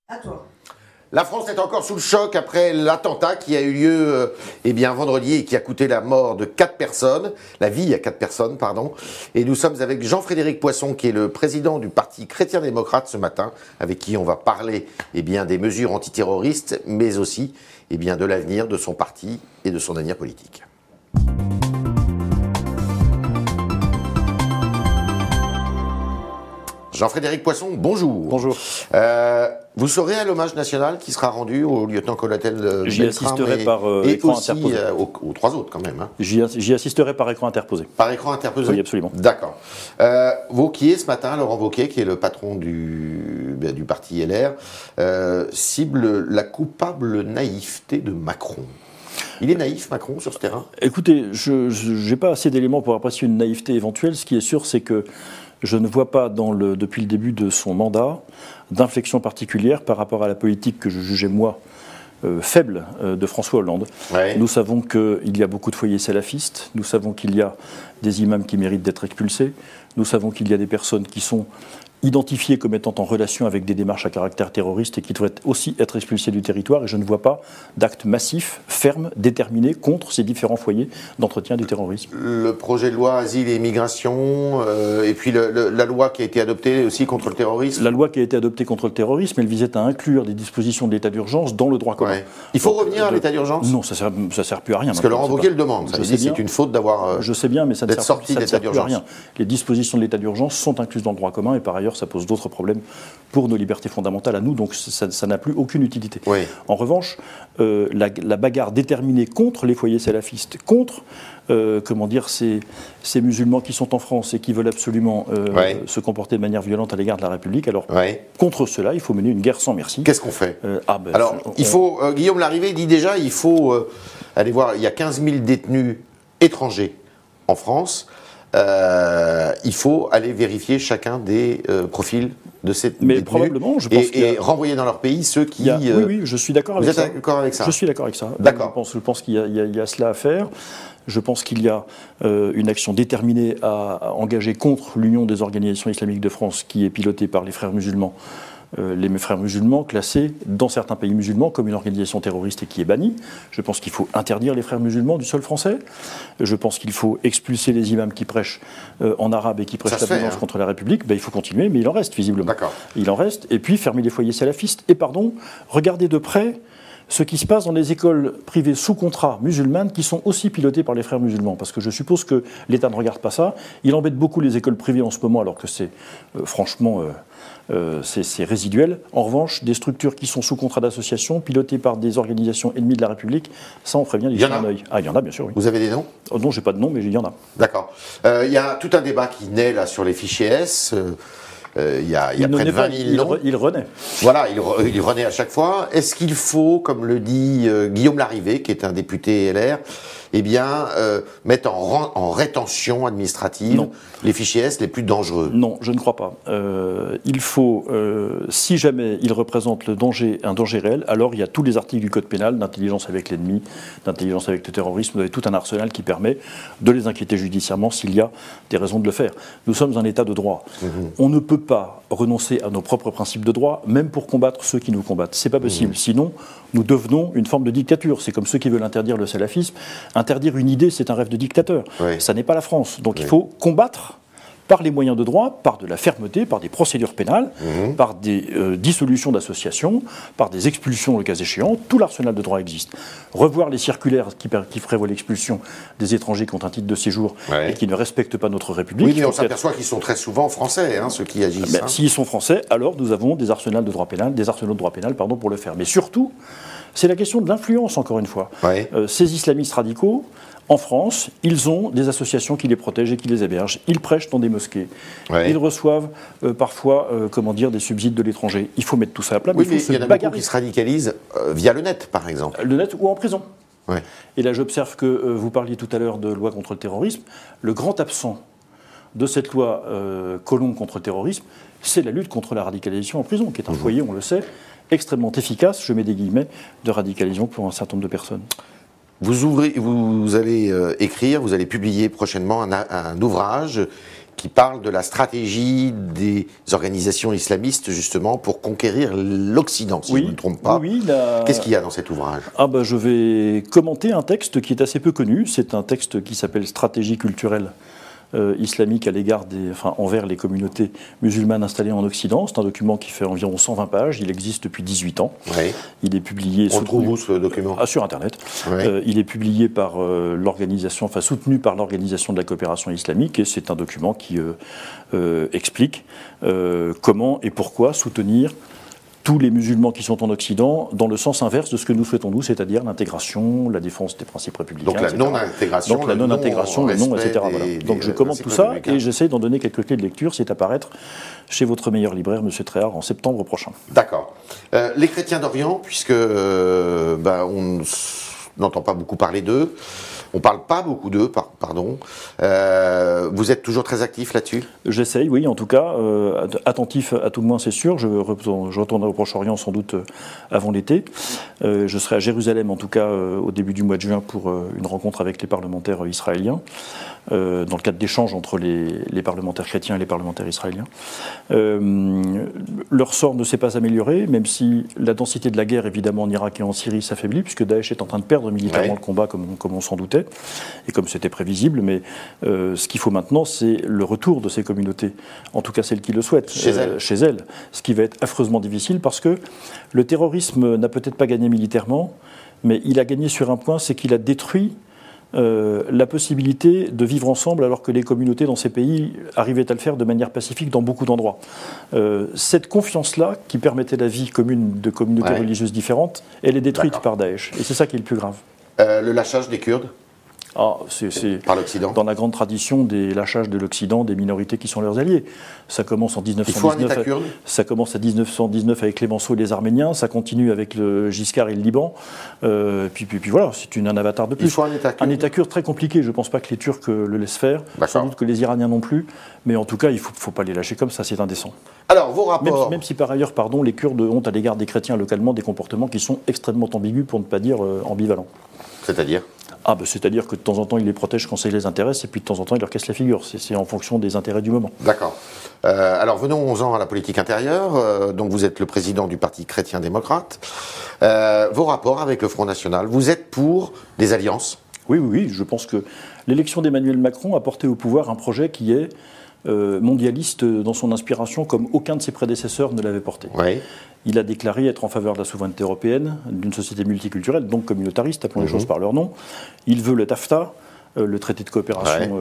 À toi. La France est encore sous le choc après l'attentat qui a eu lieu vendredi et qui a coûté la mort de 4 personnes, la vie à 4 personnes, pardon. Et nous sommes avec Jean-Frédéric Poisson, qui est le président du Parti chrétien-démocrate ce matin, avec qui on va parler des mesures antiterroristes, mais aussi de l'avenir de son parti et de son avenir politique. Jean-Frédéric Poisson, bonjour. Bonjour. Vous serez à l'hommage national qui sera rendu au lieutenant-colonel J'y assisterai par écran interposé. Aux 3 autres quand même. Hein. J'y assisterai par écran interposé. Par écran interposé? Oui, absolument. D'accord. Wauquiez, ce matin, Laurent Wauquiez, qui est le patron du parti LR, cible la coupable naïveté de Macron. Il est naïf, Macron, sur ce terrain? Écoutez, je n'ai pas assez d'éléments pour apprécier une naïveté éventuelle. Ce qui est sûr, c'est que je ne vois pas, depuis le début de son mandat, d'inflexion particulière par rapport à la politique que je jugeais, moi, faible de François Hollande. Ouais. Nous savons qu'il y a beaucoup de foyers salafistes, nous savons qu'il y a des imams qui méritent d'être expulsés, nous savons qu'il y a des personnes qui sont identifiées comme étant en relation avec des démarches à caractère terroriste et qui devraient aussi être expulsées du territoire, et je ne vois pas d'actes massifs, fermes, déterminés contre ces différents foyers d'entretien du terrorisme. Le projet de loi Asile et Immigration, et puis la loi qui a été adoptée aussi contre le terrorisme. La loi qui a été adoptée contre le terrorisme, elle visait à inclure des dispositions de l'état d'urgence dans le droit commun. Ouais. Il faut revenir à l'état d'urgence? Non, ça sert plus à rien. Parce que Laurent Wauquiez le demande. C'est une faute d'avoir je sais bien, mais ça ne sert plus à rien. Les dispositions de l'état d'urgence sont incluses dans le droit commun, et par ailleurs, ça pose d'autres problèmes pour nos libertés fondamentales à nous, donc ça n'a plus aucune utilité. Oui. En revanche, la bagarre déterminée contre les foyers salafistes, contre ces musulmans qui sont en France et qui veulent absolument se comporter de manière violente à l'égard de la République, alors contre cela, il faut mener une guerre sans merci. Qu'est-ce qu'on fait? Alors, Guillaume Larrivé dit déjà, il faut aller voir, il y a 15 000 détenus étrangers en France. Il faut aller vérifier chacun des profils de ces détenus. Mais probablement, je pense et renvoyer dans leur pays ceux qui... Oui, je suis d'accord avec ça. Vous êtes d'accord avec ça? Je suis d'accord avec ça. D'accord. Je pense qu'il y a cela à faire. Je pense qu'il y a une action déterminée à engager contre l'Union des organisations islamiques de France, qui est pilotée par les frères musulmans. Les frères musulmans classés dans certains pays musulmans comme une organisation terroriste et qui est bannie. Je pense qu'il faut interdire les frères musulmans du sol français. Je pense qu'il faut expulser les imams qui prêchent en arabe et qui prêchent la violence contre la République. Il faut continuer, mais il en reste visiblement. D'accord. Il en reste. Et puis fermer les foyers salafistes. Et regardez de près ce qui se passe dans les écoles privées sous contrat musulmanes qui sont aussi pilotées par les frères musulmans. Parce que je suppose que l'État ne regarde pas ça. Il embête beaucoup les écoles privées en ce moment, alors que c'est franchement... c'est résiduel. En revanche, des structures qui sont sous contrat d'association, pilotées par des organisations ennemies de la République, ça on prévient du un œil. Ah, il y en a bien sûr, oui. Vous avez des noms? Non, j'ai pas de nom, mais il y en a. D'accord. Il y a tout un débat qui naît là sur les fichiers S. Il y a près de 20 000 noms. Il renaît. Voilà, il renaît à chaque fois. Est-ce qu'il faut, comme le dit Guillaume Larrivé, qui est un député LR, mettre en rétention administrative les fichiers S les plus dangereux? Non, je ne crois pas. Il faut, si jamais ils représentent un danger réel, alors il y a tous les articles du Code pénal, d'intelligence avec l'ennemi, d'intelligence avec le terrorisme, vous avez tout un arsenal qui permet de les inquiéter judiciairement s'il y a des raisons de le faire. Nous sommes un État de droit. On ne peut pas renoncer à nos propres principes de droit, même pour combattre ceux qui nous combattent. C'est pas possible. Sinon, nous devenons une forme de dictature. C'est comme ceux qui veulent interdire le salafisme. Interdire une idée, c'est un rêve de dictateur. Ça n'est pas la France. Donc il faut combattre par les moyens de droit, par de la fermeté, par des procédures pénales, par des dissolutions d'associations, par des expulsions le cas échéant. Tout l'arsenal de droit existe. Revoir les circulaires qui prévoient l'expulsion des étrangers qui ont un titre de séjour et qui ne respectent pas notre République. Oui, mais on s'aperçoit qu'ils sont très souvent français, ceux qui agissent. S'ils sont français, alors nous avons des arsenaux de droit pénal, pour le faire. Mais surtout, c'est la question de l'influence, encore une fois. Ces islamistes radicaux, en France, ils ont des associations qui les protègent et qui les hébergent. Ils prêchent dans des mosquées. Ils reçoivent parfois des subsides de l'étranger. Il faut mettre tout ça à plat. Oui, mais il y en a beaucoup qui se radicalisent via le net, par exemple. Le net ou en prison. Et là, j'observe que vous parliez tout à l'heure de loi contre le terrorisme. Le grand absent de cette loi Collomb contre le terrorisme, c'est la lutte contre la radicalisation en prison, qui est un foyer, on le sait, extrêmement efficace, je mets des guillemets, de radicalisation pour un certain nombre de personnes. Vous allez écrire, vous allez publier prochainement un ouvrage qui parle de la stratégie des organisations islamistes, justement, pour conquérir l'Occident, si je ne me trompe pas. Oui, Qu'est-ce qu'il y a dans cet ouvrage? Je vais commenter un texte qui est assez peu connu. C'est un texte qui s'appelle « Stratégie culturelle islamique à l'égard envers les communautés musulmanes installées en Occident ». C'est un document qui fait environ 120 pages. Il existe depuis 18 ans. Oui. Il est publié... On trouve où ce document? Sur Internet. Oui. Il est publié par soutenu par l'Organisation de la coopération islamique, et c'est un document qui explique comment et pourquoi soutenir tous les musulmans qui sont en Occident dans le sens inverse de ce que nous souhaitons nous, c'est-à-dire l'intégration, la défense des principes républicains. Donc la non-intégration. Donc la non-intégration, le non, etc. Voilà. Donc je commente tout ça et j'essaie d'en donner quelques clés de lecture. C'est à paraître chez votre meilleur libraire, M. Tréhard, en septembre prochain. D'accord. Les chrétiens d'Orient, puisque on n'entend pas beaucoup parler d'eux, on ne parle pas beaucoup d'eux, pardon. Vous êtes toujours très actif là-dessus? J'essaye, oui, en tout cas. Attentif à tout le moins, c'est sûr. Je retournerai au Proche-Orient sans doute avant l'été. Je serai à Jérusalem, en tout cas, au début du mois de juin pour une rencontre avec les parlementaires israéliens, dans le cadre d'échanges entre les parlementaires chrétiens et les parlementaires israéliens. Leur sort ne s'est pas amélioré, même si la densité de la guerre, évidemment, en Irak et en Syrie s'affaiblit, puisque Daesh est en train de perdre militairement le combat, comme on s'en doutait, et comme c'était prévisible. Mais ce qu'il faut maintenant, c'est le retour de ces communautés, en tout cas celles qui le souhaitent, chez elles. Ce qui va être affreusement difficile, parce que le terrorisme n'a peut-être pas gagné militairement, mais il a gagné sur un point, c'est qu'il a détruit la possibilité de vivre ensemble, alors que les communautés dans ces pays arrivaient à le faire de manière pacifique dans beaucoup d'endroits. Cette confiance-là, qui permettait la vie commune de communautés religieuses différentes, elle est détruite par Daesh. Et c'est ça qui est le plus grave. Le lâchage des Kurdes c'est par l'Occident, dans la grande tradition des lâchages de l'Occident des minorités qui sont leurs alliés. Ça commence en 1919. Il faut un État kurde. Ça commence à 1919 avec Clémenceau et les Arméniens. Ça continue avec le Giscard et le Liban. Puis voilà, c'est un avatar de plus. Il faut un État kurde. Un État kurde très compliqué. Je ne pense pas que les Turcs le laissent faire. Sans doute que les Iraniens non plus. Mais en tout cas, il ne faut pas les lâcher comme ça. C'est indécent. Alors, vos rapports. Même si par ailleurs, les Kurdes ont à l'égard des chrétiens localement des comportements qui sont extrêmement ambigus, pour ne pas dire ambivalents. C'est-à-dire? C'est-à-dire que de temps en temps, ils les protègent quand ça les intéresse, et puis de temps en temps, ils leur cassent la figure. C'est en fonction des intérêts du moment. D'accord. Alors, venons-en à la politique intérieure. Donc, vous êtes le président du Parti chrétien-démocrate. Vos rapports avec le Front National, vous êtes pour des alliances? Oui. Je pense que l'élection d'Emmanuel Macron a porté au pouvoir un projet qui est mondialiste dans son inspiration, comme aucun de ses prédécesseurs ne l'avait porté. Oui. Il a déclaré être en faveur de la souveraineté européenne, d'une société multiculturelle, donc communautariste, appelons les choses par leur nom. Il veut le TAFTA, le traité de coopération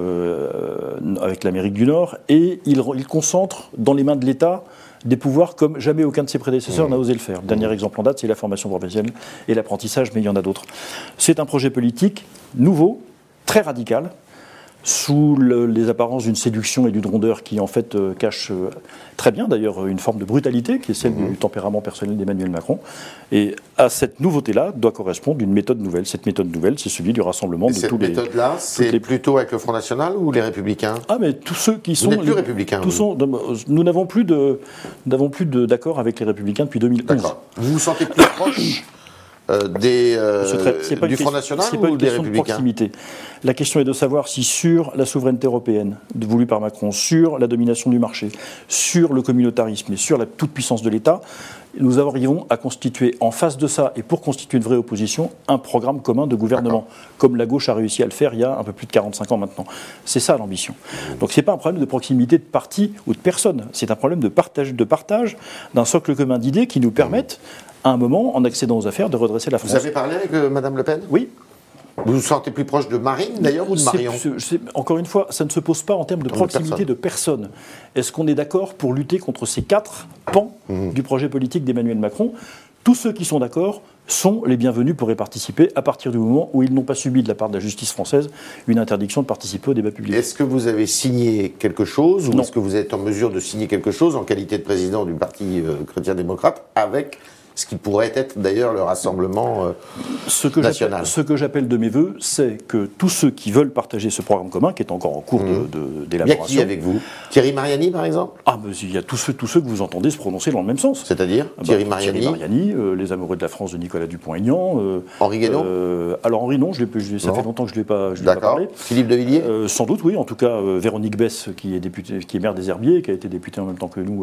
avec l'Amérique du Nord, et il concentre dans les mains de l'État des pouvoirs comme jamais aucun de ses prédécesseurs n'a osé le faire. Le dernier exemple en date, c'est la formation professionnelle et l'apprentissage, mais il y en a d'autres. C'est un projet politique nouveau, très radical, sous les apparences d'une séduction et d'une rondeur qui en fait cache très bien d'ailleurs une forme de brutalité qui est celle du tempérament personnel d'Emmanuel Macron. Et à cette nouveauté-là doit correspondre une méthode nouvelle. Cette méthode nouvelle, c'est celui du rassemblement de tous les... Cette méthode-là, c'est plutôt avec le Front National ou les Républicains? Mais tous ceux qui sont... Vous n'êtes plus Républicains. Nous n'avons plus d'accord avec les Républicains depuis 2011. D'accord. Vous vous sentez plus proche du Front National ou des Républicains? Proximité. La question est de savoir si sur la souveraineté européenne voulue par Macron, sur la domination du marché, sur le communautarisme et sur la toute-puissance de l'État, nous arrivons à constituer en face de ça, et pour constituer une vraie opposition, un programme commun de gouvernement, comme la gauche a réussi à le faire il y a un peu plus de 45 ans maintenant. C'est ça l'ambition. Donc ce n'est pas un problème de proximité de parti ou de personne, c'est un problème de partage d'un socle commun d'idées qui nous permettent, à un moment, en accédant aux affaires, de redresser la France. Vous avez parlé avec Mme Le Pen? Oui. Vous vous sentez plus proche de Marine, d'ailleurs, ou de Marion? Encore une fois, ça ne se pose pas en termes de proximité de personne. Est-ce qu'on est d'accord pour lutter contre ces 4 pans du projet politique d'Emmanuel Macron? Tous ceux qui sont d'accord sont les bienvenus pour y participer à partir du moment où ils n'ont pas subi de la part de la justice française une interdiction de participer au débat public. Est-ce que vous avez signé quelque chose, ou non. est-ce que vous êtes en mesure de signer quelque chose en qualité de président du Parti chrétien-démocrate avec ce qui pourrait être d'ailleurs le rassemblement national. Ce que j'appelle de mes voeux, c'est que tous ceux qui veulent partager ce programme commun, qui est encore en cours d'élaboration... Il y a qui avec vous? Thierry Mariani, par exemple? Ah, mais il y a tous ceux que vous entendez se prononcer dans le même sens. C'est-à-dire Thierry Mariani, Les Amoureux de la France de Nicolas Dupont-Aignan. Henri Guénaud alors Henri, non, ça fait longtemps que je ne l'ai pas parlé. Philippe de Villiers sans doute, oui. En tout cas, Véronique Besse, qui est maire des Herbiers, qui a été députée en même temps que nous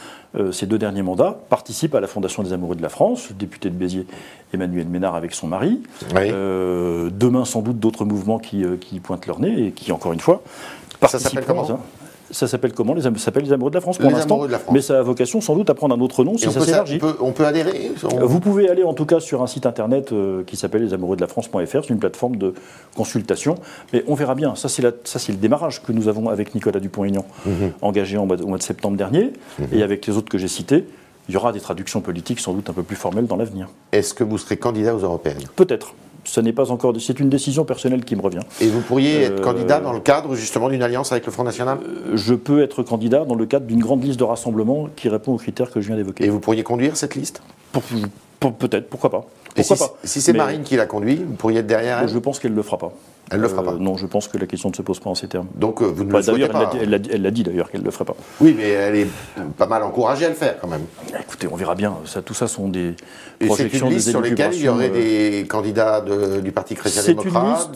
ces 2 derniers mandats, participe à la Fondation des Amoureux de la France, député de Béziers, Emmanuel Ménard avec son mari. Oui. Demain, sans doute, d'autres mouvements qui pointent leur nez et qui, encore une fois, ça s'appelle comment Ça s'appelle comment? Ça s'appelle les Amoureux de la France pour l'instant. Mais ça a vocation sans doute à prendre un autre nom si ça s'élargit. On peut adhérer Vous pouvez aller en tout cas sur un site internet qui s'appelle lesamoureuxdelafrance.fr, c'est une plateforme de consultation. Mais on verra bien. Ça, c'est le démarrage que nous avons avec Nicolas Dupont-Aignan, engagé au mois de septembre dernier, et avec les autres que j'ai cités. Il y aura des traductions politiques sans doute un peu plus formelles dans l'avenir. Est-ce que vous serez candidat aux européennes? Peut-être. Ce n'est pas encore. C'est une décision personnelle qui me revient. Et vous pourriez être candidat dans le cadre justement d'une alliance avec le Front National? Je peux être candidat dans le cadre d'une grande liste de rassemblement qui répond aux critères que je viens d'évoquer. Et vous pourriez conduire cette liste? Peut-être, pourquoi pas. Si c'est Marine qui la conduit, vous pourriez être derrière elle? Je pense qu'elle ne le fera pas. Elle ne le fera pas? Non, je pense que la question ne se pose pas en ces termes. Donc vous ne le souhaitez pas? Elle l'a dit d'ailleurs qu'elle ne le ferait pas. Oui, mais elle est pas mal encouragée à le faire quand même. Écoutez, on verra bien. Tout ça sont des projections. projections. C'est une liste sur lesquelles il y aurait des candidats du Parti chrétien-démocrate,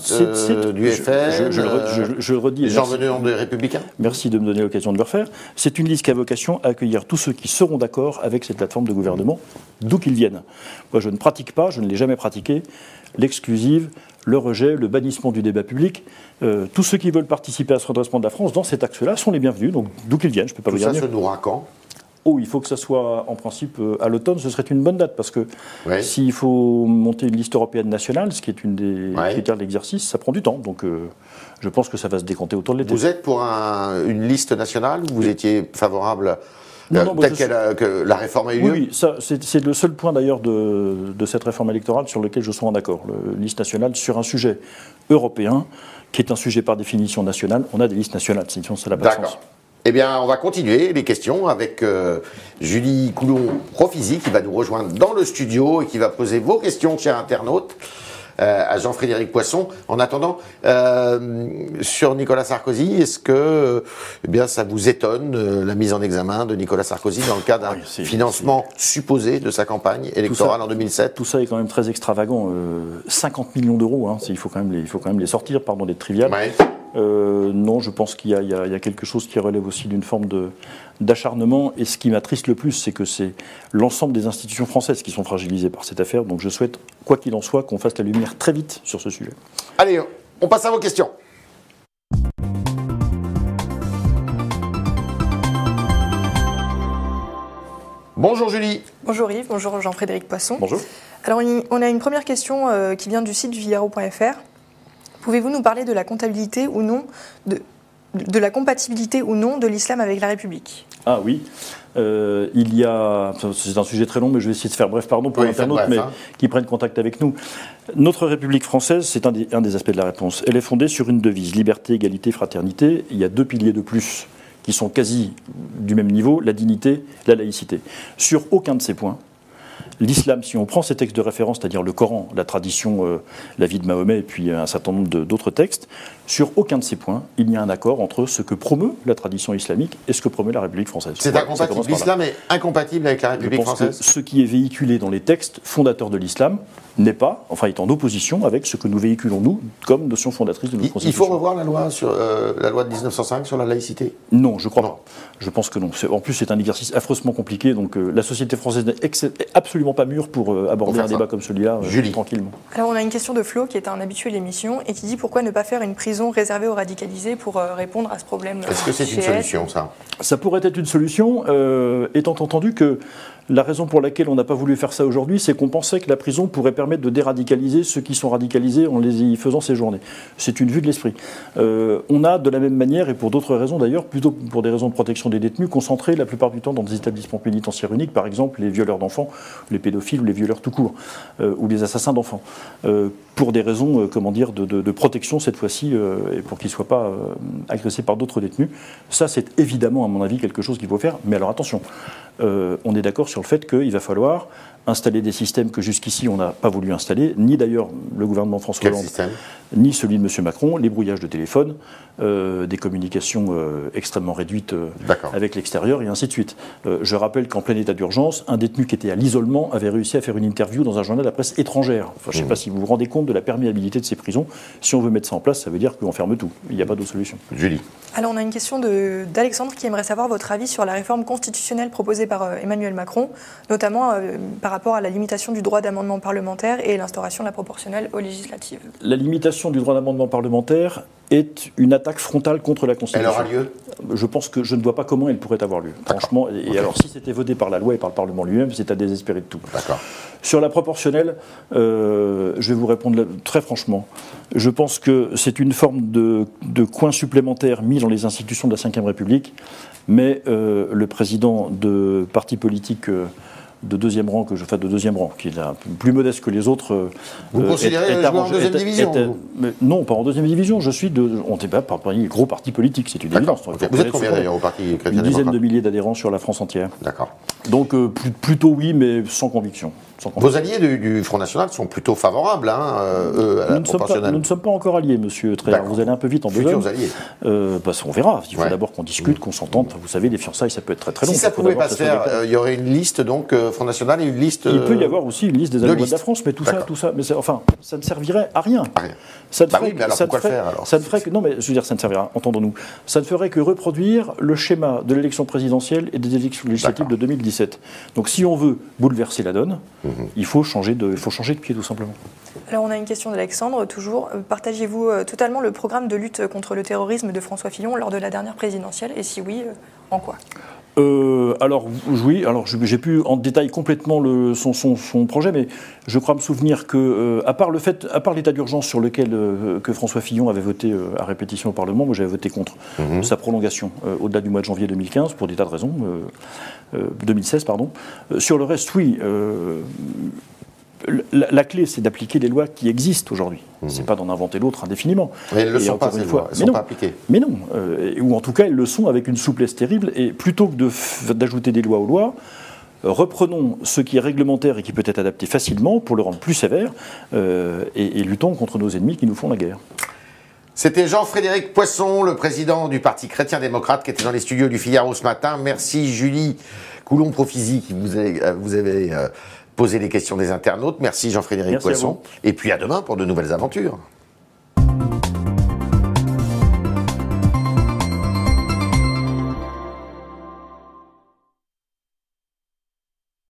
du FN, je le redis. Des gens venus des Républicains? Merci de me donner l'occasion de le refaire. C'est une liste qui a vocation à accueillir tous ceux qui seront d'accord avec cette plateforme de gouvernement, d'où qu'ils viennent. Moi, je ne pratique pas, je ne l'ai jamais pratiqué, l'exclusive, le rejet, le bannissement du débat public. Tous ceux qui veulent participer à ce redressement de la France dans cet axe-là sont les bienvenus, donc d'où qu'ils viennent, je ne peux pas vous dire. Tout ça se nouera quand? Il faut que ça soit en principe à l'automne, ce serait une bonne date, parce que s'il faut monter une liste européenne nationale, ce qui est une des critères de l'exercice, ça prend du temps, donc je pense que ça va se décanter autour de l'été. Vous êtes pour une liste nationale? Vous étiez favorable que la réforme a eu lieu? Oui, c'est le seul point d'ailleurs de cette réforme électorale sur lequel je sois en accord. La liste nationale sur un sujet européen, qui est un sujet par définition national. On a des listes nationales, sinon ça n'a pas de sens. D'accord. Eh bien, on va continuer les questions avec Julie Coulon-Profisi qui va nous rejoindre dans le studio et qui va poser vos questions, chers internautes, à Jean-Frédéric Poisson. En attendant, sur Nicolas Sarkozy, est-ce que ça vous étonne la mise en examen de Nicolas Sarkozy dans le cadre d'un financement supposé de sa campagne électorale en 2007? Tout ça est quand même très extravagant. 50 millions d'euros, il faut quand même les sortir, pardon d'être trivial. Ouais. Non, je pense qu'il y a quelque chose qui relève aussi d'une forme d'acharnement. Et ce qui m'attriste le plus, c'est que c'est l'ensemble des institutions françaises qui sont fragilisées par cette affaire. Donc je souhaite, quoi qu'il en soit, qu'on fasse la lumière très vite sur ce sujet. Allez, on passe à vos questions. Bonjour Julie. Bonjour Yves, bonjour Jean-Frédéric Poisson. Bonjour. Alors on a une première question qui vient du site du Figaro.fr. Pouvez-vous nous parler de la comptabilité ou non de la compatibilité ou non de l'islam avec la République? Ah oui, il y a, c'est un sujet très long, mais je vais essayer de faire bref, pardon pour les internautes, qui prennent contact avec nous. Notre République française, c'est un des aspects de la réponse. Elle est fondée sur une devise, liberté, égalité, fraternité. Il y a 2 piliers de plus qui sont quasi du même niveau, la dignité, la laïcité. Sur aucun de ces points, l'islam, si on prend ces textes de référence, c'est-à-dire le Coran, la tradition, la vie de Mahomet et puis un certain nombre d'autres textes, sur aucun de ces points, il y a un accord entre ce que promeut la tradition islamique et ce que promeut la République française. C'est incompatible. L'islam est incompatible avec la République française. Ce qui est véhiculé dans les textes fondateurs de l'islam n'est pas, est en opposition avec ce que nous véhiculons, nous, comme notion fondatrice de notre Constitution. Il faut revoir la loi de 1905 sur la laïcité? Non, je crois pas. Je pense que non. En plus, c'est un exercice affreusement compliqué, donc la société française n'est absolument pas mûre pour aborder un débat comme celui-là tranquillement. Alors, on a une question de Flo, qui est un habitué de l'émission, et qui dit pourquoi ne pas faire une prison réservée aux radicalisés pour répondre à ce problème? Est-ce que c'est une solution, ça? Ça pourrait être une solution, étant entendu que la raison pour laquelle on n'a pas voulu faire ça aujourd'hui, c'est qu'on pensait que la prison pourrait permettre de déradicaliser ceux qui sont radicalisés en les y faisant séjourner. C'est une vue de l'esprit. On a, de la même manière, et pour d'autres raisons d'ailleurs, plutôt pour des raisons de protection des détenus, concentré la plupart du temps dans des établissements pénitentiaires uniques, par exemple les violeurs d'enfants, les pédophiles ou les violeurs tout court, ou les assassins d'enfants, pour des raisons, de protection cette fois-ci, et pour qu'ils ne soient pas agressés par d'autres détenus. Ça, c'est évidemment, à mon avis, quelque chose qu'il faut faire. Mais alors attention, on est d'accord sur le fait qu'il va falloir installer des systèmes que jusqu'ici on n'a pas voulu installer, ni d'ailleurs le gouvernement François Quel Hollande, système ? ni celui de M. Macron, les brouillages de téléphone, des communications extrêmement réduites avec l'extérieur et ainsi de suite. Je rappelle qu'en plein état d'urgence, un détenu qui était à l'isolement avait réussi à faire une interview dans un journal de la presse étrangère. Enfin, je ne sais pas si vous vous rendez compte de la perméabilité de ces prisons. Si on veut mettre ça en place, ça veut dire qu'on ferme tout. Il n'y a pas d'autre solution. Julie. Alors on a une question d'Alexandre qui aimerait savoir votre avis sur la réforme constitutionnelle proposée par Emmanuel Macron, notamment par rapport à la limitation du droit d'amendement parlementaire et l'instauration de la proportionnelle aux législatives. La limitation du droit d'amendement parlementaire est une attaque frontale contre la Constitution. Elle aura lieu ? Je pense que je ne vois pas comment elle pourrait avoir lieu. Franchement, et alors si c'était voté par la loi et par le Parlement lui-même, c'est à désespérer de tout. D'accord. Sur la proportionnelle, je vais vous répondre très franchement. Je pense que c'est une forme de coin supplémentaire mis dans les institutions de la Ve République, mais le président de parti politique de deuxième rang, qui est un peu plus modeste que les autres. Vous considérez jouer en deuxième division Non, pas en deuxième division. Je suis on débat par un gros parti politique, c'est une évidence. Okay. Vous êtes combien d'ailleurs au Parti chrétien démocrate ? Une dizaine de milliers d'adhérents sur la France entière. D'accord. Donc plutôt oui, mais sans conviction. Vos alliés du Front National sont plutôt favorables, eux, à la proportionnelle. Nous ne sommes pas encore alliés, monsieur Treilhard. Vous allez un peu vite en besogne. Futurs alliés. On verra. Il faut d'abord qu'on discute, qu'on s'entende. Vous savez, les fiançailles, ça peut être très très long. Si ça ne pouvait pas se faire, il y aurait une liste, donc, Front National et une liste. Il peut y avoir aussi une liste des alliés de la France, mais tout ça. Mais ça ne servirait à rien. À rien. Ça ne oui, mais alors pourquoi le faire alors ? Ça ne ferait que, non, mais je veux dire, ça ne servirait à rien, entendons-nous. Ça ne ferait que reproduire le schéma de l'élection présidentielle et des élections législatives de 2017. Donc si on veut bouleverser la donne, il faut changer de pied, tout simplement. Alors on a une question d'Alexandre, toujours. Partagez-vous totalement le programme de lutte contre le terrorisme de François Fillon lors de la dernière présidentielle ? Et si oui, en quoi ? Alors oui, j'ai plus en détail complètement son projet, mais je crois me souvenir que à part l'état d'urgence sur lequel que François Fillon avait voté à répétition au Parlement, moi j'avais voté contre sa prolongation au-delà du mois de janvier 2015 pour des tas de raisons, 2016 pardon. Sur le reste, oui. La clé, c'est d'appliquer les lois qui existent aujourd'hui. C'est pas d'en inventer d'autres indéfiniment. Mais elles ne le sont pas, ces lois. Elles ne sont pas appliquées. Mais non. Ou en tout cas, elles le sont avec une souplesse terrible. Et plutôt que d'ajouter des lois aux lois, reprenons ce qui est réglementaire et qui peut être adapté facilement pour le rendre plus sévère et luttons contre nos ennemis qui nous font la guerre. C'était Jean-Frédéric Poisson, le président du Parti chrétien-démocrate, qui était dans les studios du Figaro ce matin. Merci Julie Coulon-Profisi qui vous avez posé les questions des internautes. Merci Jean-Frédéric Poisson. Et puis à demain pour de nouvelles aventures.